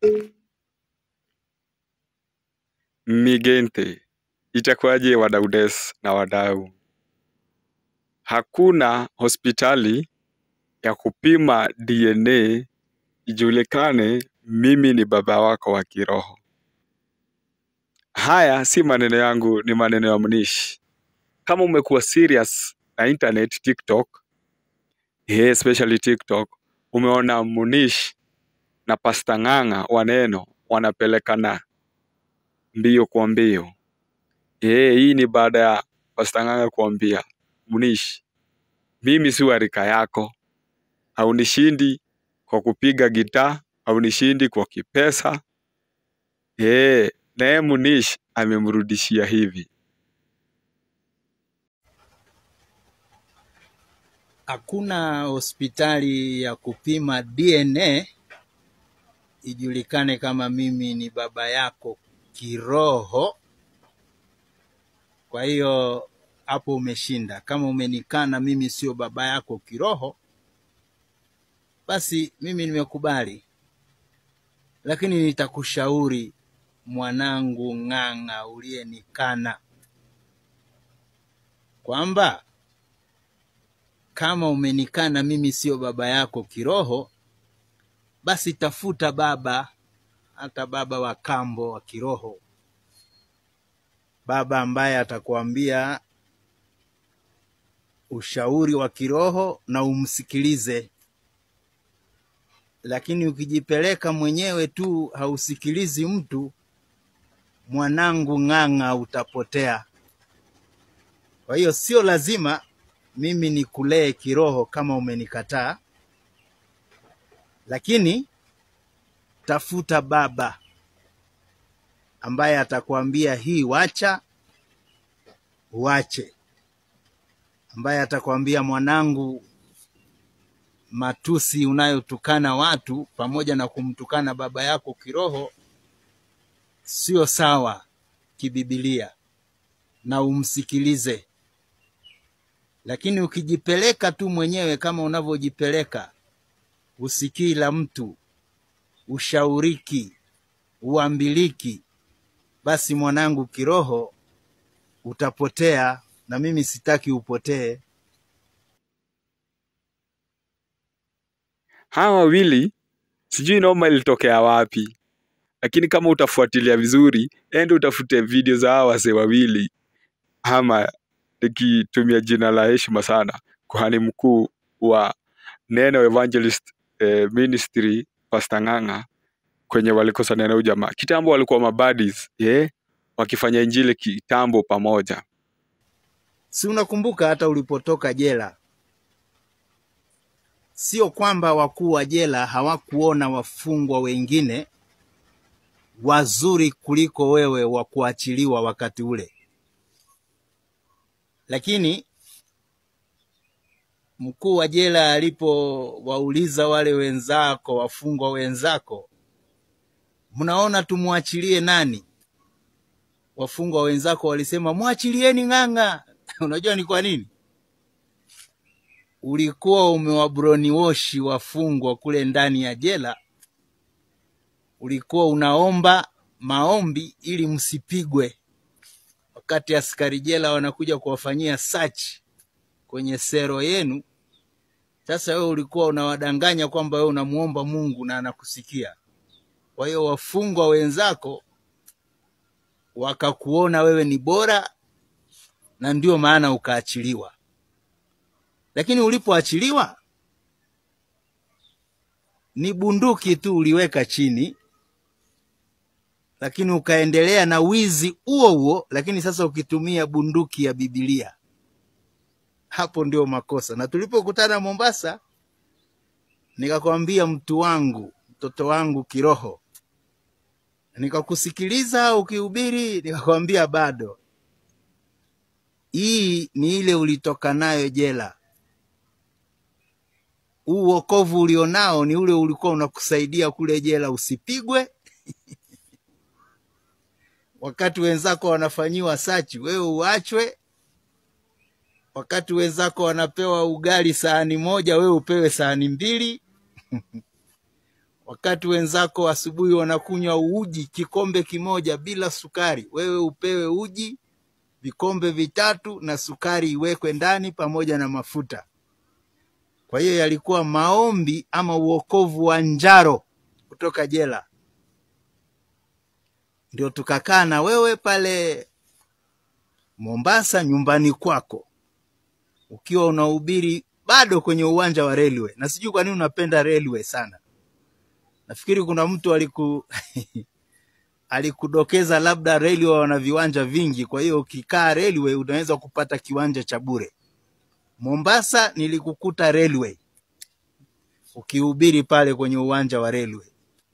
Migente, itakuwaje wadaudes na wadau? Hakuna hospitali ya kupima DNA ijulikane mimi ni baba wako wa kiroho. Haya si maneno yangu, ni maneno ya Munish. Kama umekuwa serious na internet, TikTok, especially TikTok, umeona Munish na Pastor Ng'ang'a waneno wanapelekana mbio kwa mbio. Hii ni baada ya Pastor Ng'ang'a kuambia Munish, mimi si wa rika yako, haunishindi kwa kupiga gitaa, haunishindi kwa kipesa. Naye Munish amemrudishia hivi: hakuna hospitali ya kupima DNA ijulikane kama mimi ni baba yako kiroho. Kwa hiyo hapo umeshinda. Kama umenikana mimi sio baba yako kiroho, basi mimi nimekubali. Lakini nitakushauri mwanangu Ng'ang'a uliyenikana, kwamba kama umenikana mimi sio baba yako kiroho, basi tafuta baba, hata baba wa kambo wa kiroho, baba ambaye atakwambia ushauri wa kiroho na umsikilize. Lakini ukijipeleka mwenyewe tu hausikilizi mtu, mwanangu Ng'ang'a, utapotea. Kwa hiyo sio lazima mimi nikulee kiroho kama umenikataa, lakini tafuta baba ambaye atakwambia hii wacha, uache. Ambaye atakwambia mwanangu, matusi unayotukana watu pamoja na kumtukana baba yako kiroho sio sawa kibibilia, na umsikilize. Lakini ukijipeleka tu mwenyewe kama unavyojipeleka, usikii la mtu, ushauriki, uambiliki, basi mwanangu kiroho utapotea, na mimi sitaki upotee. hawa wawili sijui noma ilitokea wapi, lakini kama utafuatilia vizuri, ende utafute video za hawa wazee wawili, ama nikitumia jina la heshima sana, kuhani mkuu wa Neno Evangelist Ministry Pastor Ng'ang'a, kwenye walikosana na ujamaa. Kitambo walikuwa mabuddies, wakifanya injili kitambo pamoja. Si unakumbuka hata ulipotoka jela, sio kwamba wakuu wa jela hawakuona wafungwa wengine wazuri kuliko wewe wa kuachiliwa wakati ule. Lakini mkuu wa jela alipowauliza wale wenzako, wafungwa wenzako, mnaona tumuachilie nani? Wafungwa wenzako walisema muachilieni Ng'ang'a. Unajua ni kwa nini? Ulikuwa umewabroni washi wafungwa kule ndani ya jela. Ulikuwa unaomba maombi ili msipigwe wakati askari jela wanakuja kuwafanyia search kwenye sero yenu. Sasa wewe ulikuwa unawadanganya kwamba wewe unamuomba Mungu na anakusikia. Kwa hiyo wafungwa wenzako wakakuona wewe ni bora, na ndio maana ukaachiliwa. Lakini ulipoachiliwa, ni bunduki tu uliweka chini, lakini ukaendelea na wizi huo, lakini sasa ukitumia bunduki ya Biblia. Hapo ndio makosa. Na tulipokutana Mombasa, nikakwambia mtu wangu, mtoto wangu kiroho, nikakusikiliza ukihubiri, nikakwambia bado. Hii ni ile ulitoka nayo jela. Wokovu ulionao ni ule ulikuwa unakusaidia kule jela usipigwe. Wakati wenzako wanafanyiwa sachi, wewe uachwe. Wakati wenzako wanapewa ugali sahani moja, wewe upewe sahani mbili. Wakati wenzako asubuhi wanakunywa uji kikombe kimoja bila sukari, wewe upewe uji vikombe vitatu na sukari iwekwe ndani pamoja na mafuta. Kwa hiyo yalikuwa maombi ama uokovu wa Njaro kutoka jela. Ndio tukakaa na wewe pale Mombasa nyumbani kwako, ukiwa unahubiri bado kwenye uwanja wa railway. Na sijui kwa nini unapenda railway sana. Nafikiri kuna mtu alikudokeza labda railway wana viwanja vingi, kwa hiyo ukikaa railway unaweza kupata kiwanja cha bure. Mombasa nilikukuta railway ukihubiri pale kwenye uwanja wa railway.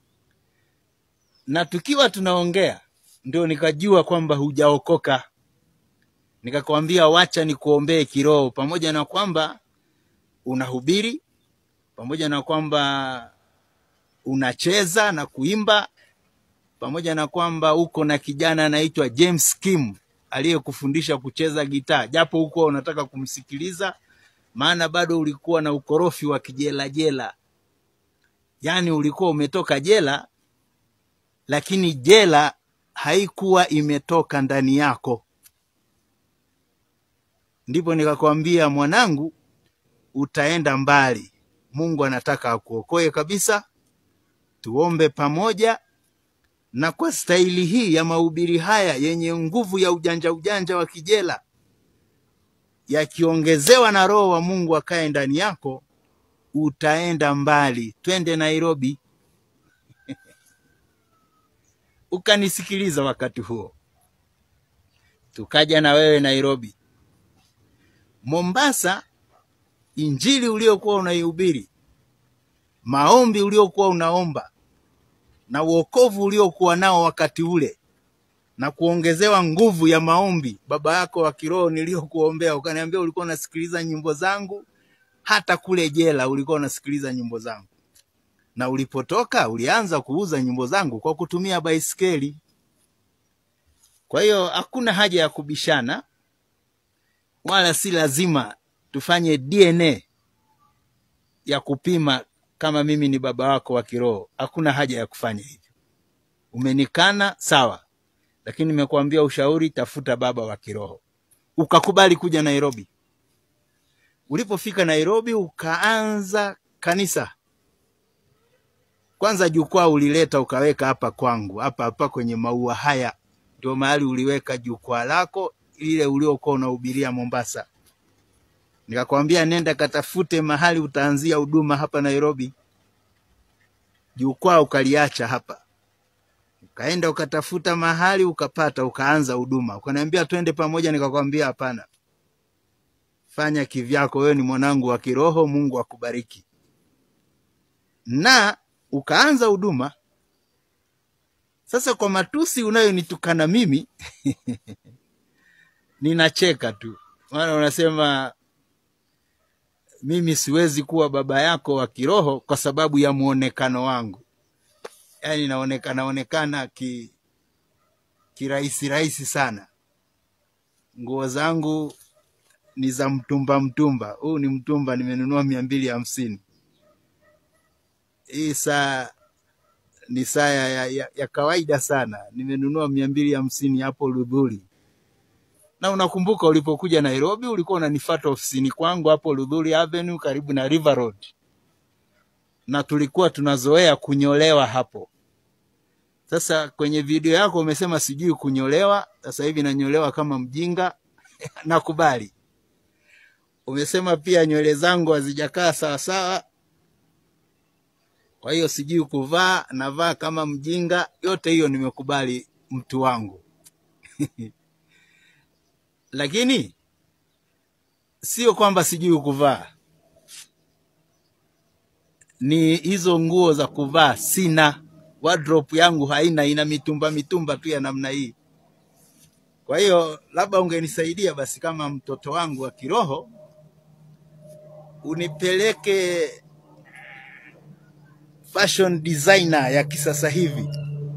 Na tukiwa tunaongea ndio nikajua kwamba hujaokoka. Nikakwambia wacha nikuombee kiroho, pamoja na kwamba unahubiri, pamoja na kwamba unacheza na kuimba, pamoja na kwamba uko na kijana anaitwa James Kim aliyekufundisha kucheza gitaa, japo uko unataka kumsikiliza maana bado ulikuwa na ukorofi wa kijela jela. Yaani ulikuwa umetoka jela lakini jela haikuwa imetoka ndani yako. Ndipo nikakwambia mwanangu, utaenda mbali. Mungu anataka akuokoe kabisa. Tuombe pamoja, na kwa staili hii ya mahubiri haya yenye nguvu ya ujanja wa kijela, yakiongezewa na Roho wa Mungu akae ndani yako, utaenda mbali. Twende Nairobi. Ukanisikiliza wakati huo. Tukaja na wewe Nairobi. Mombasa, injili uliokuwa unaihubiri, maombi uliokuwa unaomba, na wokovu uliokuwa nao wakati ule, na kuongezewa nguvu ya maombi, baba yako wa kiroho niliokuombea, ukaniambia ulikuwa unasikiliza nyimbo zangu hata kule jela ulikuwa unasikiliza nyimbo zangu. Na ulipotoka ulianza kuuza nyimbo zangu kwa kutumia baisikeli. Kwa hiyo hakuna haja ya kubishana, wala si lazima tufanye DNA ya kupima kama mimi ni baba wako wa kiroho. Hakuna haja ya kufanya hivyo. Umenikana sawa, lakini nimekuambia ushauri, tafuta baba wa kiroho. Ukakubali kuja Nairobi. Ulipofika Nairobi ukaanza kanisa. Kwanza jukwaa ulileta ukaweka hapa kwangu, hapa kwenye maua haya. Ndio mahali uliweka jukwaa lako ile uliokuwa unahubiria Mombasa. Nikakwambia nenda katafute mahali utaanzia huduma hapa Nairobi. Jukwaa ukaliacha hapa. Ukaenda ukatafuta mahali ukapata, ukaanza huduma. Ukaniambia twende pamoja, nikakwambia hapana. Fanya kivyako, wewe ni mwanangu wa kiroho, Mungu akubariki. Na ukaanza huduma. Sasa kwa matusi unayonitukana mimi ninacheka tu. Maana unasema mimi siwezi kuwa baba yako wa kiroho kwa sababu ya muonekano wangu. Yaani naonekana kirahisi sana. Nguo zangu ni za mtumba. Huu ni mtumba nimenunua 250. Hii saa ni saa ya kawaida sana. Nimenunua 250 hapo Ludhuri. Na unakumbuka ulipokuja Nairobi ulikuwa unanifuata ofisini kwangu hapo Ludhuri Avenue karibu na River Road. Na tulikuwa tunazoea kunyolewa hapo. Sasa kwenye video yako umesema sijui kunyolewa, sasa hivi nanyolewa kama mjinga. Nakubali. Umesema pia nywele zangu hazijakaa sawa sawa. Kwa hiyo sijui kuvaa, navaa kama mjinga. Yote hiyo nimekubali mtu wangu. Lakini sio kwamba sijui kuvaa. Ni hizo nguo za kuvaa sina. Wardrobe yangu haina, ina mitumba tu ya namna hii. Kwa hiyo labda ungenisaidia basi kama mtoto wangu wa kiroho, unipeleke fashion designer ya kisasa hivi.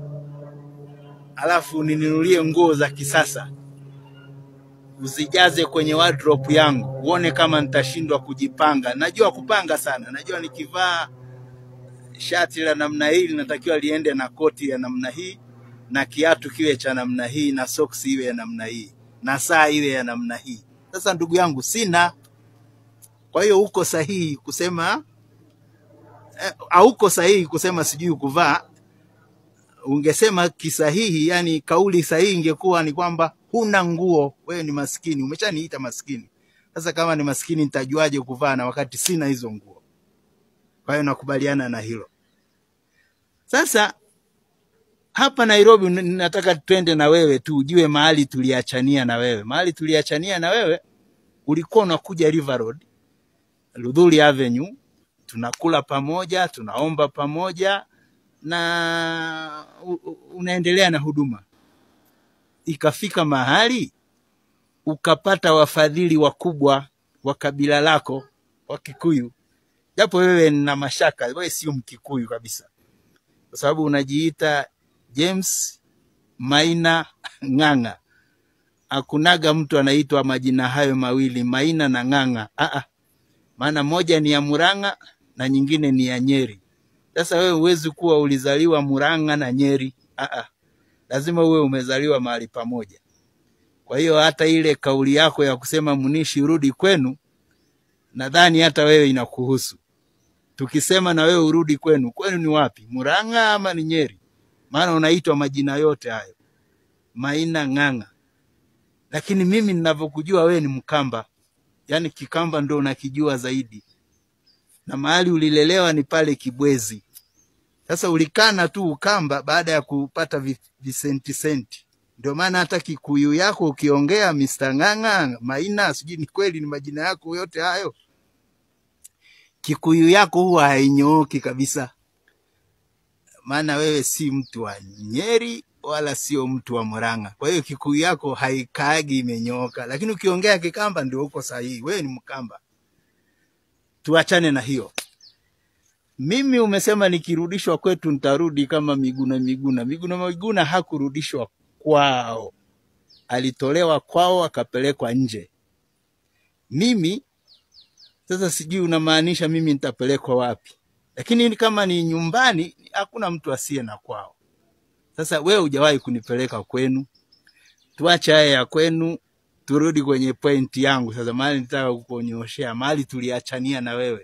Alafu uninunulie nguo za kisasa. Uzijaze kwenye wardrobe yangu. Uone kama nitashindwa kujipanga. Najua kupanga sana. Najua nikivaa shati la namna hii linatakiwa liende na koti ya namna hii, na kiatu kiwe cha namna hii, na socks iwe ya namna hii, na saa iwe ya namna hii. Sasa ndugu yangu, sina. Kwa hiyo uko sahihi kusema hauko sahihi kusema sijui kuvaa. Ungesema kisahihi, yani kauli sahihi ingekuwa ni kwamba huna nguo, wewe ni maskini. Umeshaniita maskini. Sasa kama ni maskini nitajuaje kuvaa na wakati sina hizo nguo? Kwa hiyo nakubaliana na hilo. Sasa hapa Nairobi nataka twende na wewe tu ujue mahali tuliachania na wewe. Mahali tuliachania na wewe, ulikuwa unakuja River Road, Ludhuri Avenue, tunakula pamoja, tunaomba pamoja, na unaendelea na huduma. Ikafika mahali ukapata wafadhili wakubwa wa kabila lako wa Kikuyu. Japo wewe na mashaka, wewe sio Mkikuyu kabisa. Kwa sababu unajiita James Maina Ng'ang'a. Hakunaga mtu anaitwa majina hayo mawili, Maina na Ng'ang'a. Maana moja ni ya Murang'a na nyingine ni ya Nyeri. Sasa wewe huwezi kuwa ulizaliwa Murang'a na Nyeri. Lazima uwe umezaliwa mahali pamoja. Kwa hiyo hata ile kauli yako ya kusema Munishi urudi kwenu, nadhani hata wewe inakuhusu. Tukisema na wewe urudi kwenu, kwenu ni wapi? Murang'a ama ni Nyeri? Maana unaitwa majina yote hayo, Maina Ng'ang'a. Lakini mimi ninavyokujua wewe ni Mkamba. Yani Kikamba ndo unakijua zaidi. Na mahali ulilelewa ni pale Kibwezi. Sasa ulikana tu Ukamba baada ya kupata visenti. Ndio maana hata Kikuyu yako ukiongea Mr. Ng'ang'a, Maina, sijui ni kweli ni majina yako yote hayo. Kikuyu yako huwa hainyooki kabisa. Maana wewe si mtu wa Nyeri wala sio mtu wa Murang'a. Kwa hiyo Kikuyu yako haikaagi imenyooka. Lakini ukiongea Kikamba ndio uko sahihi. Wewe ni Mkamba. Tuachane na hiyo. Mimi umesema nikirudishwa kwetu nitarudi kama Miguna. Miguna hakurudishwa kwao. Alitolewa kwao akapelekwa nje. Mimi sasa sijui unamaanisha mimi nitapelekwa wapi. Lakini kama ni nyumbani hakuna mtu asiye na kwao. Sasa wewe hujawahi kunipeleka kwenu. Tuache haya ya kwenu, turudi kwenye point yangu. Sasa mahali nitaka kukuonyoshea, mahali tuliachania na wewe.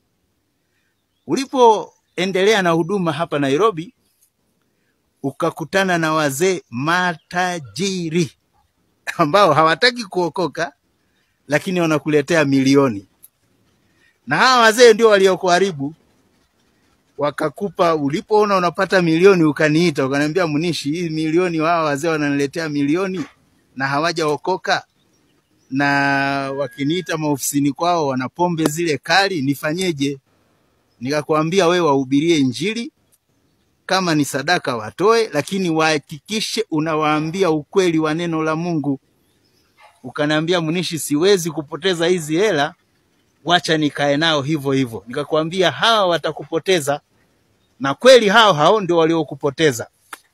Ulipoendelea na huduma hapa Nairobi, ukakutana na wazee matajiri ambao hawataki kuokoka lakini wanakuletea milioni. Na hawa wazee ndio waliokuharibu. Wakakupa, ulipoona unapata milioni ukaniita, ukaniambia Munishi, hii milioni hawa wazee wananiletea milioni na hawajaokoka. Na wakiniita maofisini kwao wana pombe zile kali, nifanyeje? Nikakwambia wewe wahubirie Injili, kama ni sadaka watoe, lakini wahakikishe unawaambia ukweli wa neno la Mungu. Ukaniambia Munishi, siwezi kupoteza hizi hela, wacha nikae nao hivyo hivyo. Nikakwambia hawa watakupoteza, na kweli hao ndio waliokupoteza.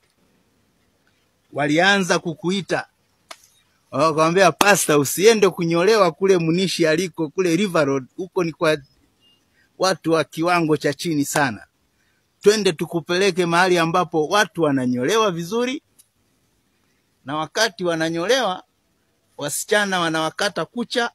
Walianza kukuita. Wakamwambia pastor, usiende kunyolewa kule Munishi aliko kule River Road, huko ni kwa watu wa kiwango cha chini sana. Twende tukupeleke mahali ambapo watu wananyolewa vizuri. Na wakati wananyolewa, wasichana wanawakata kucha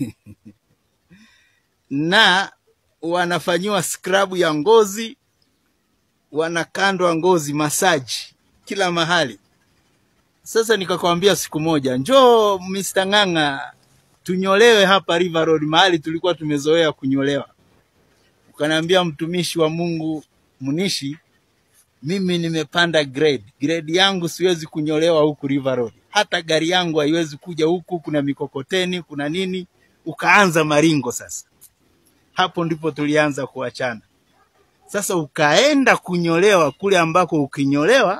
na wanafanyiwa scrub ya ngozi, wanakandwa ngozi, massage kila mahali. Sasa nikakwambia siku moja, njoo Mr. Ng'ang'a tunyolewe hapa River Road, mahali tulikuwa tumezoea kunyolewa. Ukaniambia mtumishi wa Mungu Munishi, mimi nimepanda grade yangu, siwezi kunyolewa huku River Road. Hata gari yangu haiwezi kuja huku, kuna mikokoteni, kuna nini. Ukaanza maringo sasa. Hapo ndipo tulianza kuachana. Sasa ukaenda kunyolewa kule ambako ukinyolewa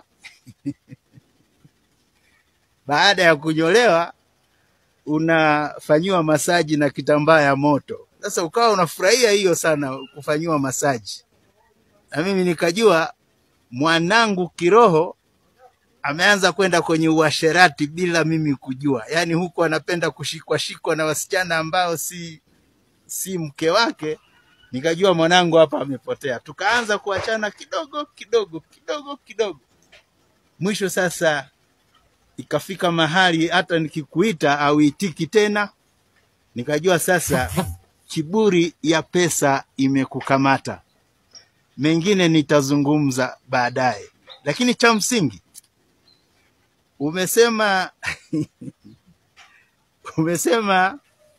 baada ya kunyolewa unafanyiwa masaji na kitambaa ya moto. Sasa ukawa unafurahia hiyo sana, kufanyiwa masaji. Na mimi nikajua mwanangu kiroho ameanza kwenda kwenye uasherati bila mimi kujua. Yani huko anapenda kushikwa na wasichana ambao si mke wake, Nikajua mwanangu hapa amepotea. Tukaanza kuachana kidogo kidogo kidogo kidogo. Mwisho sasa ikafika mahali hata nikikuita au itiki tena. Nikajua sasa kiburi ya pesa imekukamata. Mengine nitazungumza baadaye. Lakini cha msingi umesema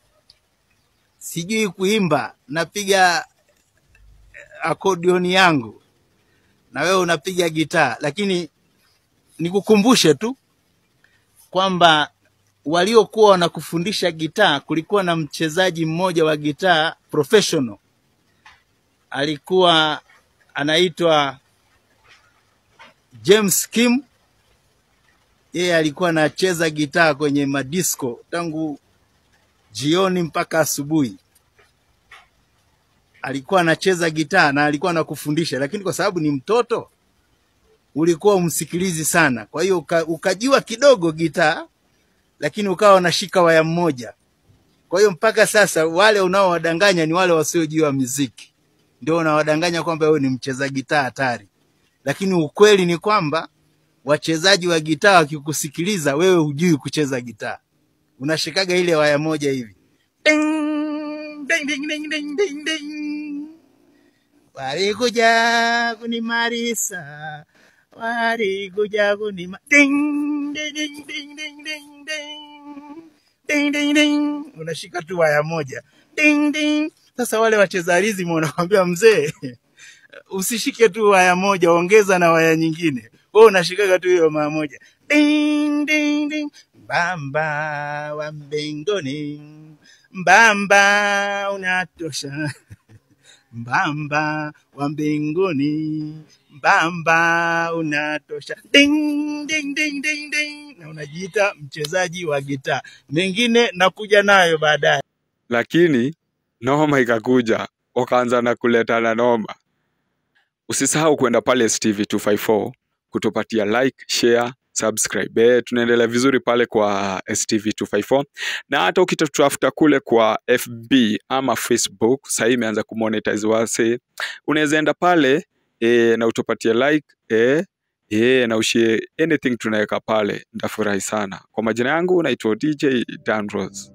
sijui kuimba, napiga akodioni yangu na wewe unapiga gitaa. Lakini nikukumbushe tu kwamba waliokuwa wanakufundisha gitaa, kulikuwa na mchezaji mmoja wa gitaa professional, alikuwa anaitwa James Kim. Yeye alikuwa anacheza gitaa kwenye madisco tangu jioni mpaka asubuhi. Alikuwa anacheza gitaa na alikuwa anakufundisha, lakini kwa sababu ni mtoto ulikuwa umsikilizi sana. Kwa hiyo ukajua kidogo gitaa, lakini ukawa unashika waya mmoja. Kwa hiyo mpaka sasa wale unaowadanganya ni wale wasiojua muziki. Ndio unawadanganya kwamba wewe ni mcheza gitaa hatari. Lakini ukweli ni kwamba wachezaji wa gitaa wakikusikiliza wewe hujui kucheza gitaa. Unashikaga ile waya moja hivi. Ding ding ding ding ding ding ding. Walikuja kunimarisa. Walikuja kunima ding ding ding ding ding ding ding. Ding ding ding. Unashika tu waya moja. Ding ding. Sasa wale wacheza rhythm wanakuambia mzee, usishike tu waya moja, ongeza na waya nyingine. Wewe unashikaga tu hiyo waya moja. Ding ding ding. Mbamba wa mbinguni, mbamba unatosha. Mbamba wa mbinguni, mbamba unatosha. Ding ding ding ding ding. Na unajiita mchezaji wa gitaa. Mengine nakuja nayo baadaye. Lakini noma ikakuja, wakaanza na kuletana noma. Usisahau kwenda pale STV 254 kutupatia like, share, subscribe. Tunaendelea vizuri pale kwa STV 254. Na hata ukitutafuta kule kwa FB ama Facebook, sasa imeanza kumonetize wase. Unaweza enda pale na utupatie like na ushare anything tunaweka pale. Ndafurahi sana. Kwa majina yangu naitwa DJ Dan Rose.